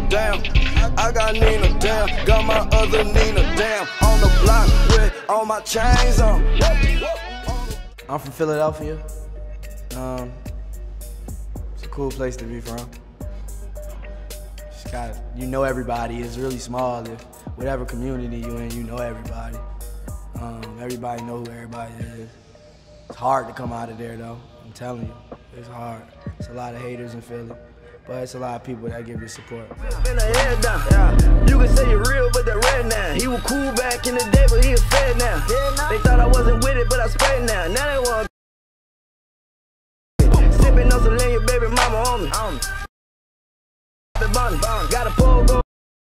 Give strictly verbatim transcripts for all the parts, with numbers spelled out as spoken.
damn. I got Nina, damn. Got my other Nina, damn. On the block with all my chains on. I'm from Philadelphia. Um, it's a cool place to be from. Just got, you know everybody. It's really small. If whatever community you in, you know everybody. Um, everybody know who everybody is. It's hard to come out of there though. I'm telling you, it's hard. It's a lot of haters in Philly, but it's a lot of people that give you support. Been a head down. Yeah. You can say you're real, but they're red now. He was cool back in the day, but he is fed now. They thought I wasn't with it, but I spread now. Now they want sipping on some lean, your baby mama on me. On me. The bunny, got a pole go.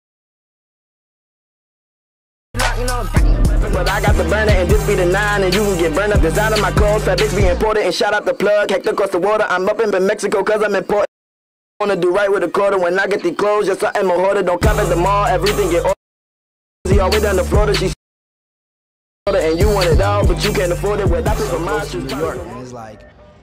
But I got the burner and this be the nine, and you can get burned up. Design of my clothes, fat bitch be imported, and shout out the plug. Hecked across the water, I'm up in Mexico cause I'm important. Wanna do right with a quarter when I get the clothes, just something more harder. Don't come at the mall, everything get ordered. See all the way down to Florida, she's and you want it all, but you can't afford it. Without it from my shoes, New York, and it's like,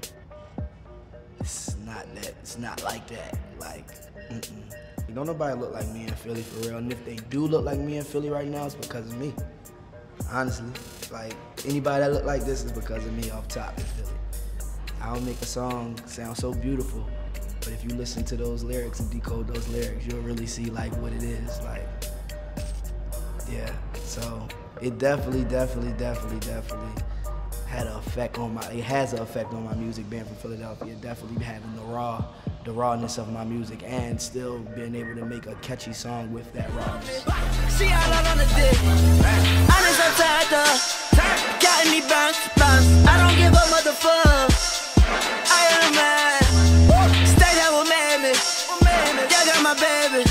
it's not that, it's not like that. Like, mm-mm. Don't nobody look like me in Philly for real, and if they do look like me in Philly right now, it's because of me. Honestly, like, anybody that look like this is because of me off top in Philly. I don't make a song sound so beautiful, but if you listen to those lyrics and decode those lyrics, you'll really see like what it is, like, yeah. So it definitely, definitely, definitely, definitely had an effect on my, it has an effect on my music being from Philadelphia, definitely having the raw, the rawness of my music and still being able to make a catchy song with that rawness. She all out on the dick. I just outside the got me bounce, bounce. I don't give a motherfucker. I am a man. Stay there with mammy. You got my baby.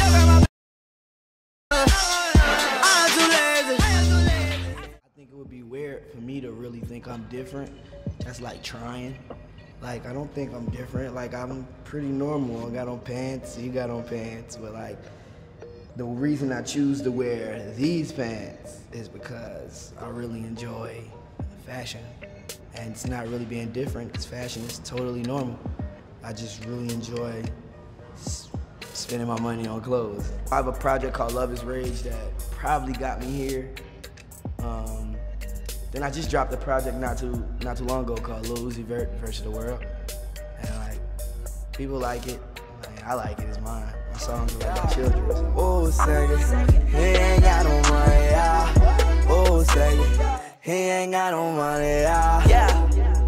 I'm too lazy. I think it would be weird for me to really think I'm different. That's like trying. Like, I don't think I'm different. Like, I'm pretty normal. I got on pants, you got on pants, but like, the reason I choose to wear these pants is because I really enjoy fashion. And it's not really being different, because fashion is totally normal. I just really enjoy spending my money on clothes. I have a project called Love is Rage that probably got me here. Um, Then I just dropped a project not too not too long ago called Lil Uzi Vert versus the World, and like people like it, like, I like it. It's mine. My songs are like my children. So. Oh, say it. He ain't got no money, yeah. Oh, say it. He ain't got no money, yeah. Yeah.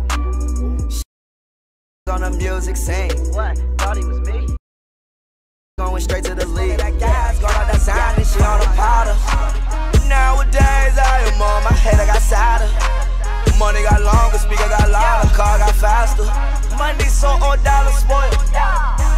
On the music scene. What? Thought he was me. Going straight to the league. That guy's going out that sign and shit on the powder. Nowadays I am on my head, I got sadder. Money got longer, speaker got louder, car got faster. Money so on dollar spoiled.